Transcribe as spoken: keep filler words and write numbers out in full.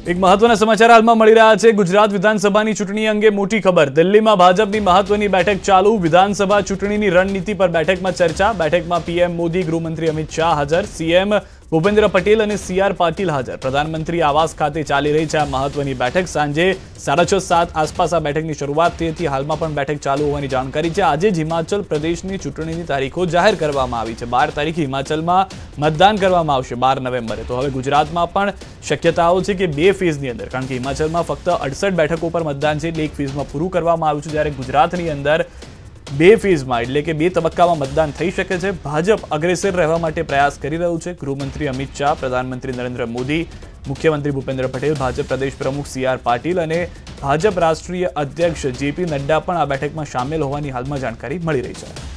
એક મહત્વના સમાચાર હાલમાં મળી રહ્યા છે। ગુજરાત વિધાનસભાની ચૂંટણી અંગે મોટી ખબર। દિલ્હીમાં ભાજપની મહત્વની બેઠક ચાલુ। વિધાનસભા ચૂંટણીની રણનીતિ પર બેઠકમાં ચર્ચા। બેઠકમાં પીએમ મોદી, ગૃહમંત્રી અમિત શાહ હાજર, સીએમ ભૂપેન્દ્ર પટેલ અને સી આર પાટીલ હાજર। પ્રધાનમંત્રી આવાસ ખાતે ચાલી રહી છે આ મહત્વની બેઠક। સાંજે સાડા છ સાત આસપાસ આ બેઠકની શરૂઆત થઈ હતી। હાલમાં પણ બેઠક ચાલુ હોવાની જાણકારી છે। આજે જ હિમાચલ પ્રદેશની ચૂંટણીની તારીખો જાહેર કરવામાં આવી છે। બાર તારીખે હિમાચલમાં મતદાન કરવામાં આવશે, બાર નવેમ્બરે। તો હવે ગુજરાતમાં પણ શક્યતાઓ છે કે બે ફેઝની અંદર, કારણ કે હિમાચલમાં ફક્ત અડસઠ બેઠકો પર મતદાન છે, એટલે એક ફેઝમાં પૂરું કરવામાં આવ્યું છે, જ્યારે ગુજરાતની અંદર બે ફેઝમાં એટલે કે બે તબક્કામાં મતદાન થઈ શકે છે। ભાજપ અગ્રેસર રહેવા માટે પ્રયાસ કરી રહ્યું છે। ગૃહમંત્રી અમિત શાહ, પ્રધાનમંત્રી નરેન્દ્ર મોદી, મુખ્યમંત્રી ભૂપેન્દ્ર પટેલ, ભાજપ પ્રદેશ પ્રમુખ સી આર પાટીલ અને ભાજપ રાષ્ટ્રીય અધ્યક્ષ જે પી નડ્ડા પણ આ બેઠકમાં સામેલ હોવાની હાલમાં જાણકારી મળી રહી છે।